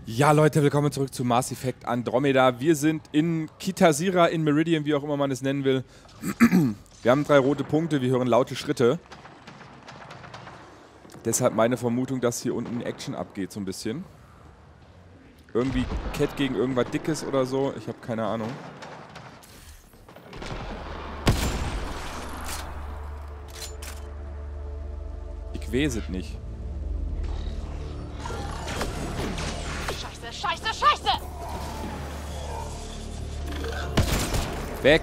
Ja, Leute, willkommen zurück zu Mass Effect Andromeda. Wir sind in Kitasira, in Meridian, wie auch immer man es nennen will. Wir haben 3 rote Punkte, wir hören laute Schritte. Deshalb meine Vermutung, dass hier unten Action abgeht, so ein bisschen. Irgendwie Cat gegen irgendwas Dickes oder so, ich habe keine Ahnung. Ich weiß es nicht. Scheiße, scheiße, scheiße! Weg!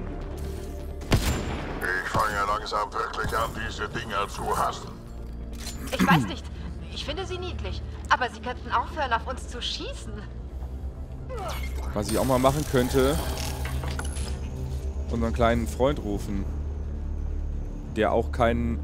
Ich fange langsam wirklich an, diese Dinger zu hassen. Ich weiß nicht. Ich finde sie niedlich. Aber sie könnten aufhören, auf uns zu schießen. Was ich auch mal machen könnte, unseren kleinen Freund rufen. Der auch keinen...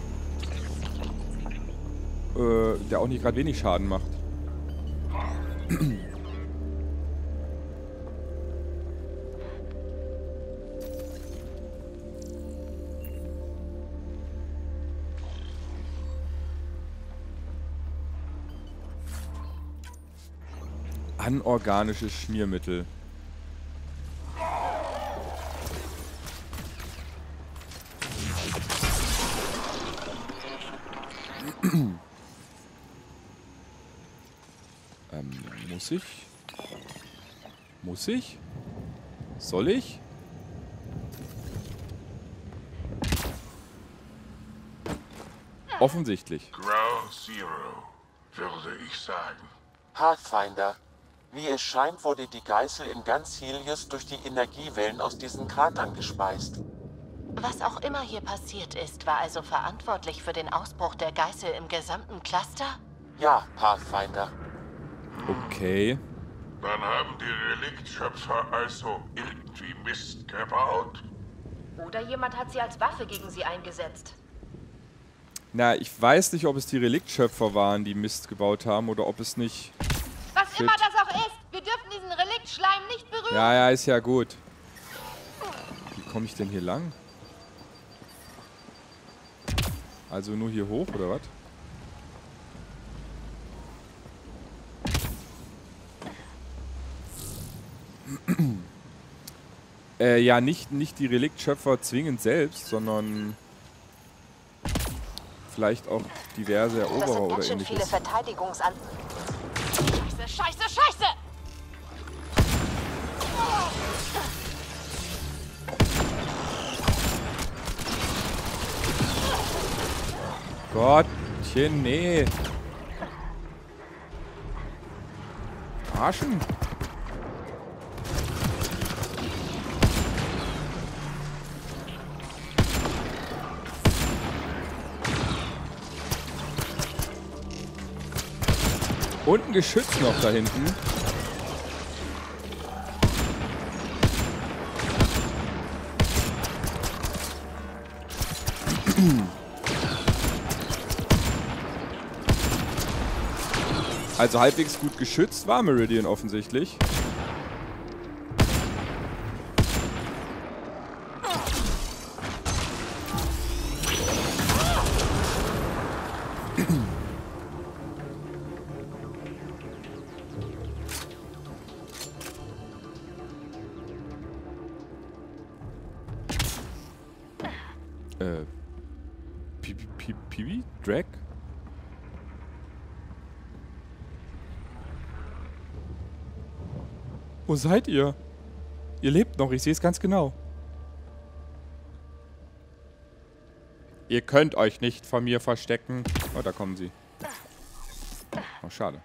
der auch nicht gerade wenig Schaden macht. Anorganisches Schmiermittel. Muss ich? Muss ich? Soll ich? Offensichtlich. Ground Zero, würde ich sagen. Pathfinder. Wie es scheint, wurde die Geißel in ganz Helios durch die Energiewellen aus diesen Kratern gespeist. Was auch immer hier passiert ist, war also verantwortlich für den Ausbruch der Geißel im gesamten Cluster? Ja, Pathfinder. Okay. Dann haben die Reliktschöpfer also irgendwie Mist gebaut. Oder jemand hat sie als Waffe gegen sie eingesetzt. Na, ich weiß nicht, ob es die Reliktschöpfer waren, die Mist gebaut haben, oder ob es nicht... Was Shit. immer das auch ist, wir dürfen diesen Reliktschleim nicht berühren. Ja, ja, ist ja gut. Wie komme ich denn hier lang? Also nur hier hoch, oder was? Ja, nicht die Reliktschöpfer zwingend selbst, sondern vielleicht auch diverse Das Eroberer sind oder ganz schön viele ähnliches. Verteidigungsan... Scheiße, scheiße, scheiße! Gottchen, nee. Arschen. Und ein Geschütz noch da hinten. Also halbwegs gut geschützt war Meridian offensichtlich. Pibi? Drag? Wo seid ihr? Ihr lebt noch, ich sehe es ganz genau. Ihr könnt euch nicht vor mir verstecken. Oh, da kommen sie. Oh, schade.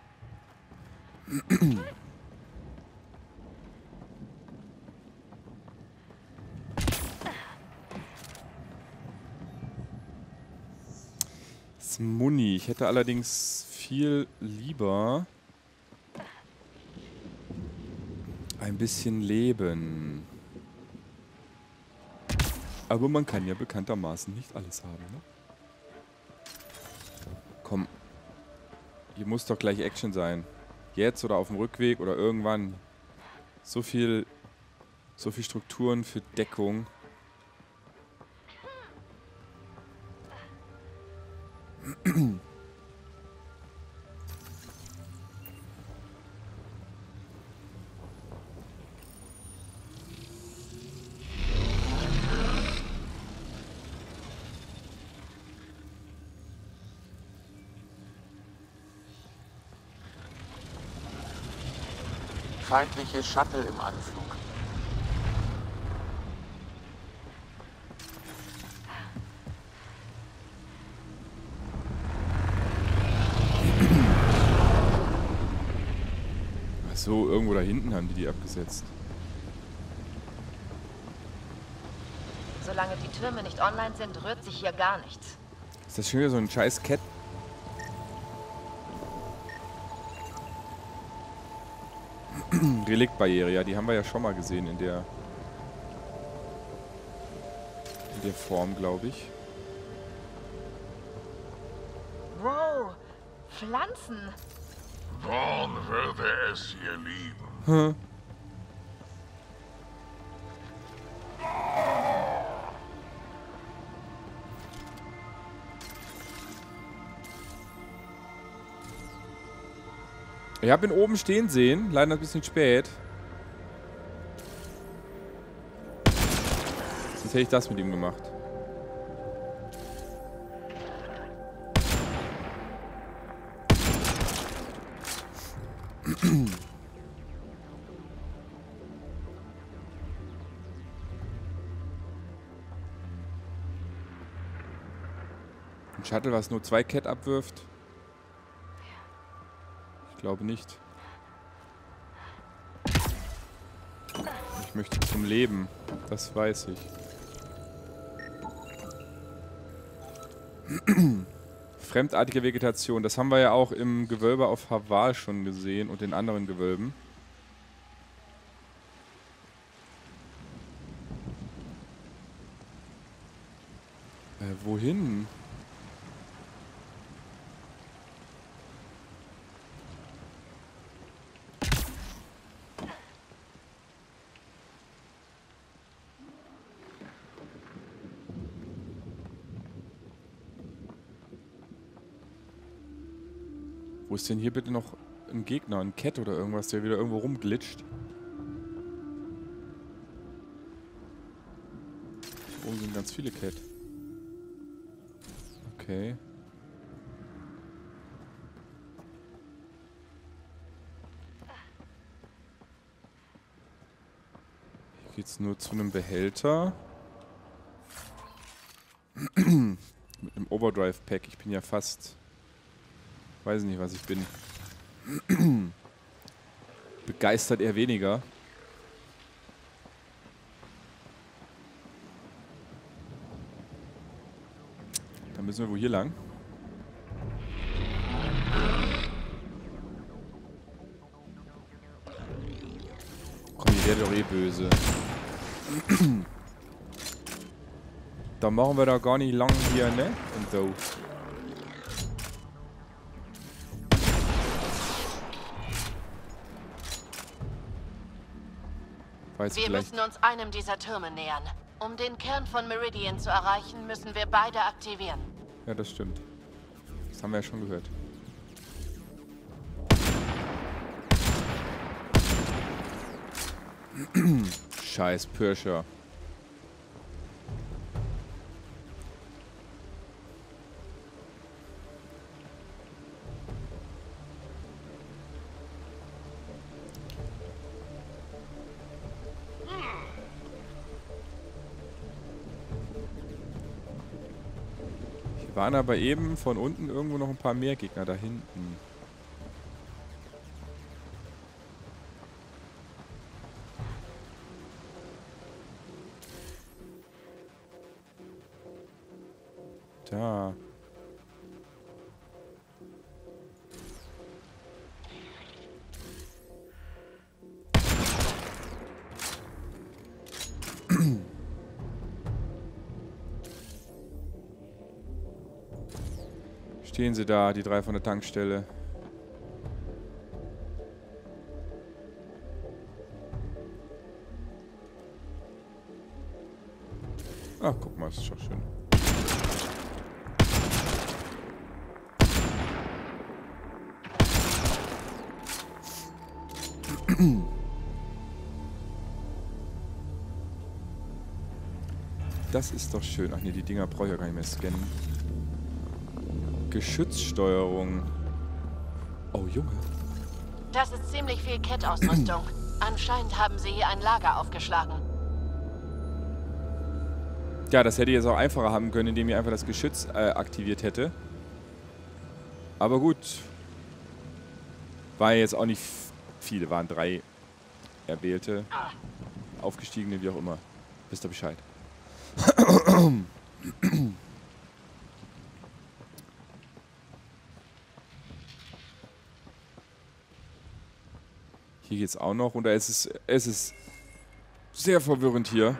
Muni. Ich hätte allerdings viel lieber ein bisschen Leben. Aber man kann ja bekanntermaßen nicht alles haben, ne? Komm. Hier muss doch gleich Action sein. Jetzt oder auf dem Rückweg oder irgendwann. So viel Strukturen für Deckung. feindliche Shuttle im Anflug. Ach so, irgendwo da hinten haben die abgesetzt. Solange die Türme nicht online sind, rührt sich hier gar nichts. Ist das schon wieder so ein scheiß Cat? Reliktbarriere, ja, die haben wir ja schon mal gesehen in der Form, glaube ich. Wow, Pflanzen. Vaughn würde es hier lieben. Hm. Ich habe ihn oben stehen sehen, leider ein bisschen spät. Sonst hätte ich das mit ihm gemacht. Ein Shuttle, was nur 2 Cat abwirft? Ich glaube nicht. Ich möchte zum Leben. Das weiß ich. Fremdartige Vegetation. Das haben wir ja auch im Gewölbe auf Haval schon gesehen und in anderen Gewölben. Wohin? Wo ist denn hier bitte noch ein Gegner, ein Cat oder irgendwas, der wieder irgendwo rumglitscht? Hier oben sind ganz viele Cat. Okay. Hier geht's nur zu einem Behälter. Mit einem Overdrive-Pack. Ich bin ja fast... Weiß nicht, was ich bin. Begeistert eher weniger. Dann müssen wir wohl hier lang. Komm, die wäre doch eh böse. Da machen wir da gar nicht lang hier, ne? Und so. Wir müssen uns einem dieser Türme nähern. Um den Kern von Meridian zu erreichen, müssen wir beide aktivieren. Ja, das stimmt. Das haben wir ja schon gehört. Scheiß Pirscher. Waren aber eben von unten irgendwo noch ein paar mehr Gegner da hinten. Da. Stehen sie da, die 3 von der Tankstelle. Ach, guck mal, ist schon schön. Das ist doch schön. Ach nee, die Dinger brauche ich ja gar nicht mehr scannen. Geschützsteuerung. Oh, Junge. Das ist ziemlich viel Cat-Ausrüstung. Anscheinend haben sie hier ein Lager aufgeschlagen. Ja, das hätte ich jetzt auch einfacher haben können, indem ich einfach das Geschütz aktiviert hätte. Aber gut. War jetzt auch nicht viele, waren 3 erwählte. Aufgestiegene, wie auch immer. Wisst ihr Bescheid. Hier geht's auch noch. Und es ist sehr verwirrend hier.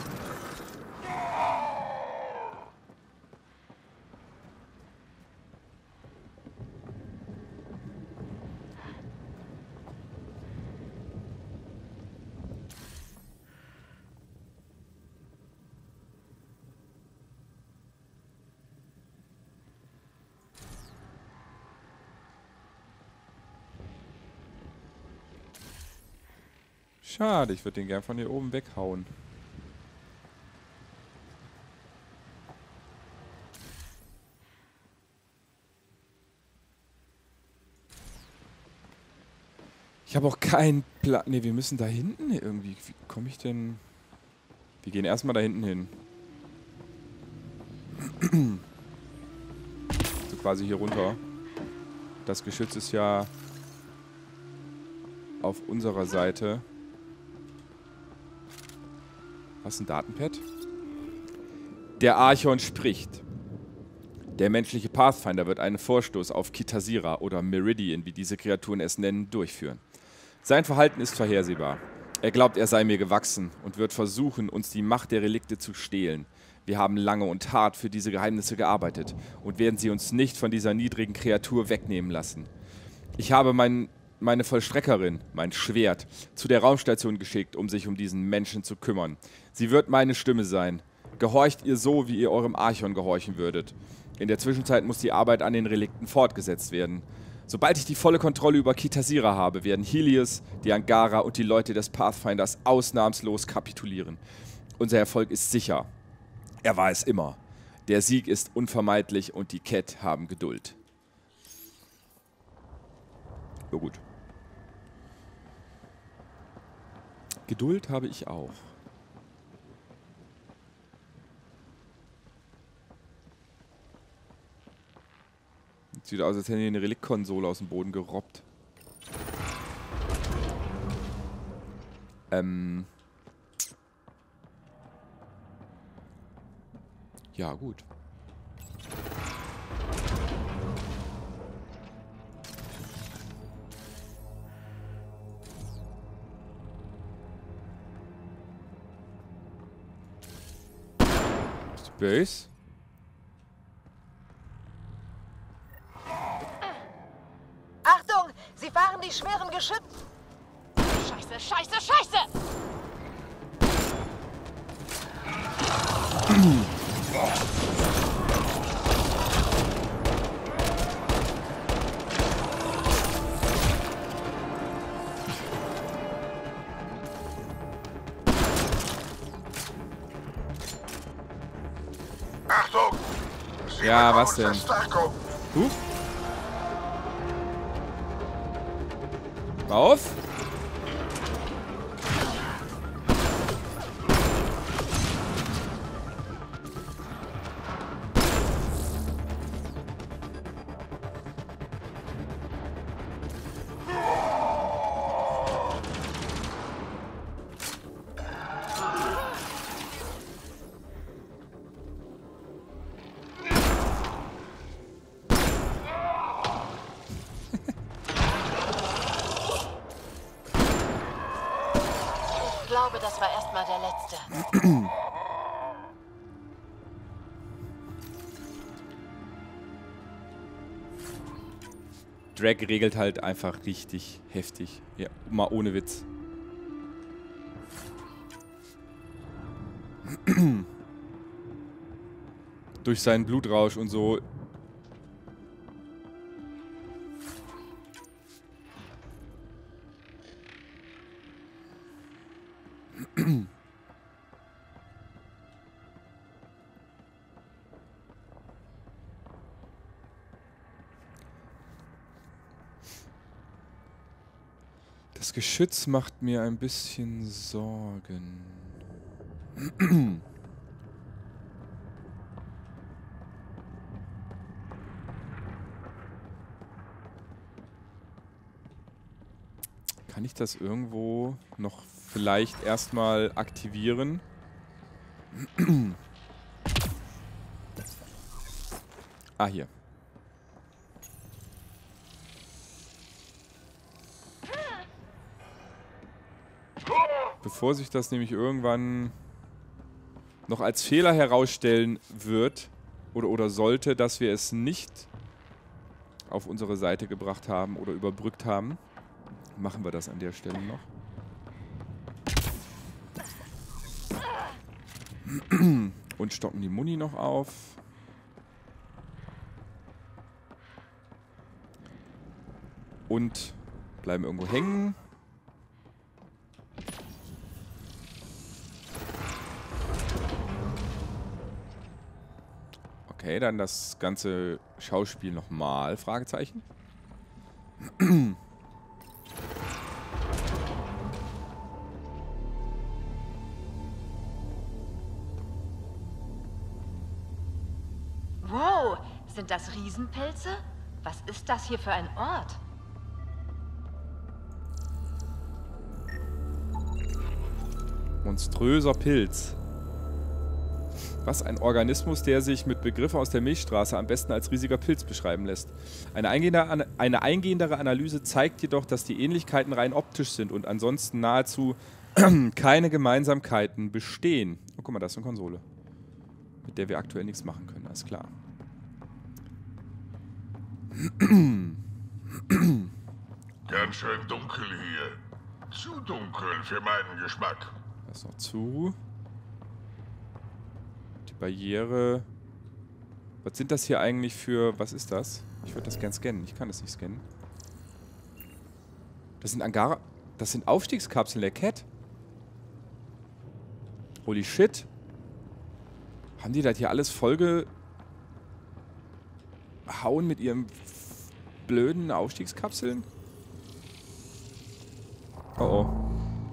Schade, ich würde den gern von hier oben weghauen. Ich habe auch keinen Plan. Ne, wir müssen da hinten irgendwie. Wie komme ich denn? Wir gehen erstmal da hinten hin. So quasi hier runter. Das Geschütz ist ja auf unserer Seite. Was ist ein Datenpad? Der Archon spricht. Der menschliche Pathfinder wird einen Vorstoß auf Kitasira oder Meridian, wie diese Kreaturen es nennen, durchführen. Sein Verhalten ist vorhersehbar. Er glaubt, er sei mir gewachsen und wird versuchen, uns die Macht der Relikte zu stehlen. Wir haben lange und hart für diese Geheimnisse gearbeitet und werden sie uns nicht von dieser niedrigen Kreatur wegnehmen lassen. Ich habe meine Vollstreckerin, mein Schwert, zu der Raumstation geschickt, um sich um diesen Menschen zu kümmern. Sie wird meine Stimme sein. Gehorcht ihr so, wie ihr eurem Archon gehorchen würdet. In der Zwischenzeit muss die Arbeit an den Relikten fortgesetzt werden. Sobald ich die volle Kontrolle über Kitasira habe, werden Helios, die Angara und die Leute des Pathfinders ausnahmslos kapitulieren. Unser Erfolg ist sicher. Er war es immer. Der Sieg ist unvermeidlich und die Kett haben Geduld. Ja gut. Geduld habe ich auch. Sieht aus, als hätten die eine Reliktkonsole aus dem Boden gerobbt. Ja, gut. Ist die Base? Achtung! Sie fahren die schweren Geschütze! Scheiße, scheiße, scheiße! Achtung! Sie Ja, bekommen was denn? Verstärkung. Huch. Mal auf. Ich glaube, das war erstmal der letzte. Drag regelt halt einfach richtig heftig. Ja, mal ohne Witz. Durch seinen Blutrausch und so. Das Geschütz macht mir ein bisschen Sorgen. Kann ich das irgendwo noch vielleicht erstmal aktivieren? Ah, hier. Bevor sich das nämlich irgendwann noch als Fehler herausstellen wird oder sollte, dass wir es nicht auf unsere Seite gebracht haben oder überbrückt haben, machen wir das an der Stelle noch. Und stocken die Muni noch auf. Und bleiben irgendwo hängen. Okay, dann das ganze Schauspiel nochmal, Fragezeichen. Wow, sind das Riesenpilze? Was ist das hier für ein Ort? Monströser Pilz. Was ein Organismus, der sich mit Begriffen aus der Milchstraße am besten als riesiger Pilz beschreiben lässt. Eine eingehendere Analyse zeigt jedoch, dass die Ähnlichkeiten rein optisch sind und ansonsten nahezu keine Gemeinsamkeiten bestehen. Oh, guck mal, da ist eine Konsole, mit der wir aktuell nichts machen können, alles klar. Ganz schön dunkel hier. Zu dunkel für meinen Geschmack. Das ist noch zu. Die Barriere. Was sind das hier eigentlich für... Was ist das? Ich würde das gern scannen. Ich kann das nicht scannen. Das sind Angara... Das sind Aufstiegskapseln der Cat. Holy shit. Haben die das hier alles vollgehauen mit ihren blöden Aufstiegskapseln? Oh oh.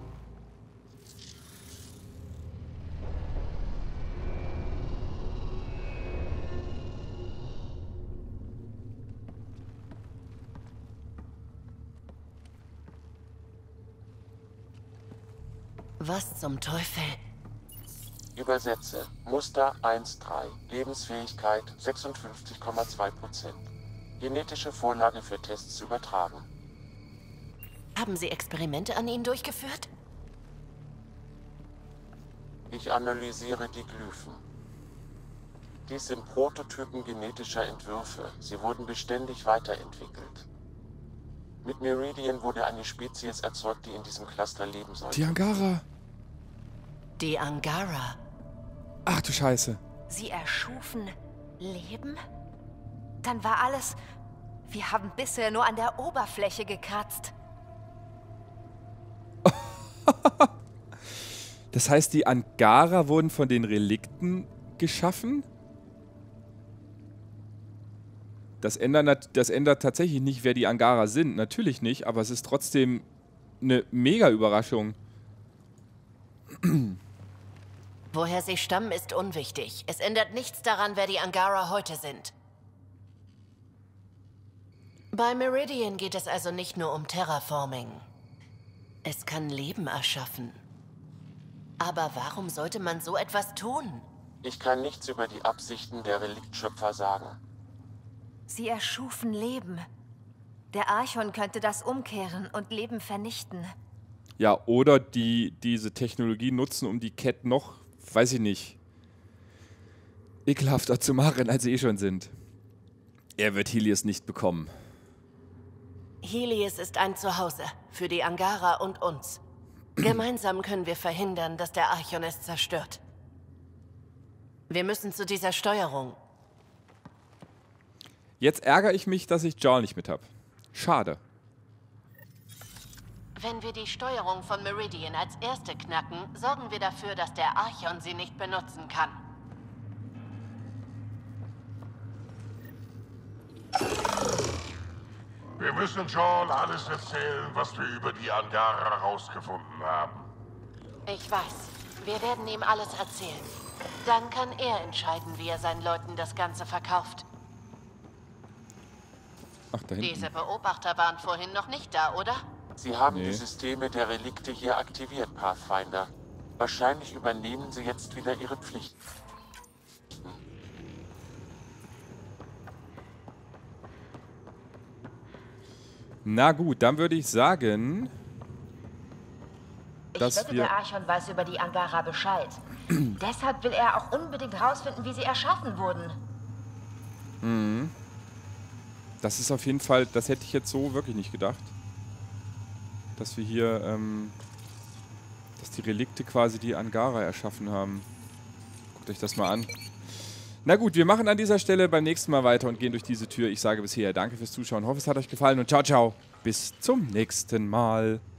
Was zum Teufel? Übersetze. Muster 1.3. Lebensfähigkeit 56,2%. Genetische Vorlage für Tests übertragen. Haben Sie Experimente an ihnen durchgeführt? Ich analysiere die Glyphen. Dies sind Prototypen genetischer Entwürfe. Sie wurden beständig weiterentwickelt. Mit Meridian wurde eine Spezies erzeugt, die in diesem Cluster leben sollte. Die Angara. Die Angara. Ach du Scheiße. Sie erschufen Leben? Dann war alles... Wir haben bisher nur an der Oberfläche gekratzt. Das heißt, die Angara wurden von den Relikten geschaffen? Das ändert tatsächlich nicht, wer die Angara sind. Natürlich nicht, aber es ist trotzdem eine Mega-Überraschung. Woher sie stammen, ist unwichtig. Es ändert nichts daran, wer die Angara heute sind. Bei Meridian geht es also nicht nur um Terraforming. Es kann Leben erschaffen. Aber warum sollte man so etwas tun? Ich kann nichts über die Absichten der Reliktschöpfer sagen. Sie erschufen Leben. Der Archon könnte das umkehren und Leben vernichten. Ja, oder diese Technologie nutzen, um die Cat noch, weiß ich nicht, ekelhafter zu machen, als sie eh schon sind. Er wird Helios nicht bekommen. Helios ist ein Zuhause für die Angara und uns. Gemeinsam können wir verhindern, dass der Archon es zerstört. Wir müssen zu dieser Steuerung. Jetzt ärgere ich mich, dass ich Jarl nicht mit habe. Schade. Wenn wir die Steuerung von Meridian als erste knacken, sorgen wir dafür, dass der Archon sie nicht benutzen kann. Wir müssen Joel alles erzählen, was wir über die Angara herausgefunden haben. Ich weiß. Wir werden ihm alles erzählen. Dann kann er entscheiden, wie er seinen Leuten das Ganze verkauft. Ach, da hinten. Diese Beobachter waren vorhin noch nicht da, oder? Sie haben die Systeme der Relikte hier aktiviert, Pathfinder. Wahrscheinlich übernehmen sie jetzt wieder ihre Pflichten. Na gut, dann würde ich sagen, Ich dass wette, wir... der Archon weiß über die Angara Bescheid. Deshalb will er auch unbedingt rausfinden, wie sie erschaffen wurden. Das ist auf jeden Fall, das hätte ich jetzt so wirklich nicht gedacht. Dass wir hier, dass die Relikte quasi die Angara erschaffen haben. Guckt euch das mal an. Na gut, wir machen an dieser Stelle beim nächsten Mal weiter und gehen durch diese Tür. Ich sage bisher danke fürs Zuschauen, hoffe es hat euch gefallen und ciao, ciao. Bis zum nächsten Mal.